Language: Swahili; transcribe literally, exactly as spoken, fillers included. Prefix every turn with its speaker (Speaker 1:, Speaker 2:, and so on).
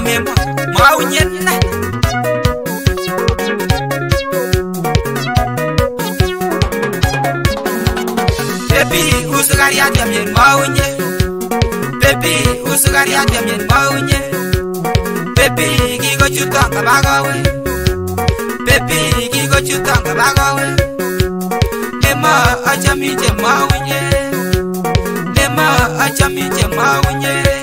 Speaker 1: memo maunyen Baby usugari atemyen maunye Baby usugari atemyen maunye Baby kiko chutanga bagawe Baby kiko chutanga bagawe Nema achamije maunye Nema achamije maunye